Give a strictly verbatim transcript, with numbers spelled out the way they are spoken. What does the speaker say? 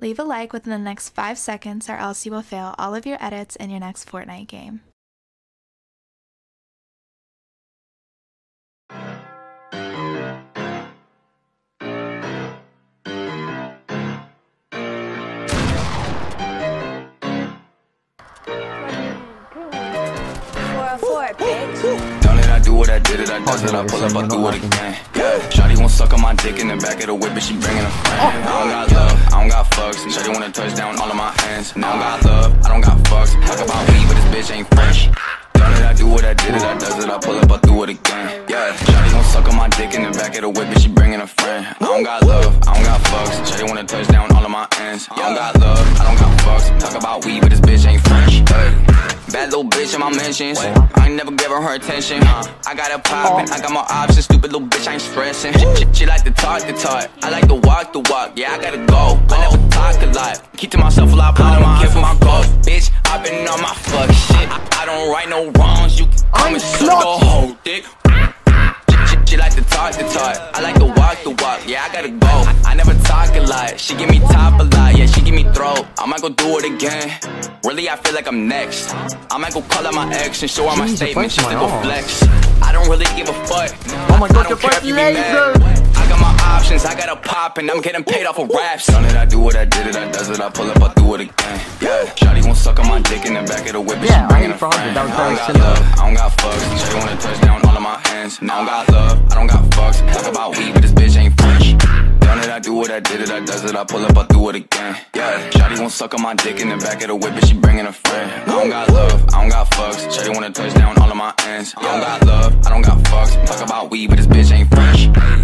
Leave a like within the next five seconds or else you will fail all of your edits in your next Fortnite game. Don't let I do what I did it, I does it, I pull up, I do it again. Yeah, Shawty won't suck on my dick in the back of the whip, but she bringing a friend. I don't got love, I don't got fucks. Shawty wanna touch down all of my hands. I don't got love, I don't got fucks. Talk about weed, but this bitch ain't fresh. Don't let I do what I did it, I does it, I pull up, I do it again. Yeah, Shawty won't suck on my dick in the back of the whip, but she bringing a friend. I don't got love, I don't got fucks. Shawty wanna touch down all of my hands. I don't got love, I don't got fucks. Talk about weed, but this bitch ain't fresh. Hey. Bad little bitch in my mentions. I ain't never give her her attention. I got it poppin', I got more options. Stupid little bitch, I ain't stressing. She, she like to talk the talk, I like to walk the walk. Yeah, I gotta go, I never talk a lot. Keep to myself a lot, but I don't care for my goals. Bitch, I been on my fuck shit. I, I don't right no wrongs. You can come and suck the whole dick. She like to talk the talk, I like to walk the walk. Yeah, I gotta go, I never talk a lot. She give me top a lot, yeah, she give me throat. I might go do it again. Really, I feel like I'm next. I might go call out my ex and show her my statements just to go flex. I don't really give a fuck. Oh my God, I don't care if you be mad. I got my options, I got a pop and I'm getting paid off of raps. Don't let I do what I did it, I does it, I pull up, I do it again. Yeah, Shawty won't suck on my dick in the back of the whip, but yeah, she bringing a friend. I don't got love, I don't got fucks. Shawty wanna touch down all of my hands. I don't got love, I don't got fucks. Talk about weed, but this bitch ain't fresh. Don't let I do what I did it, I does it, I pull up, I do it again. Yeah, Shawty won't suck on my dick in the back of the whip, but she bringing a friend. I don't got love, I don't got fucks. Shawty wanna touch down all of my hands. I don't got love, I don't got fucks. Talk about weed, but this bitch ain't fresh.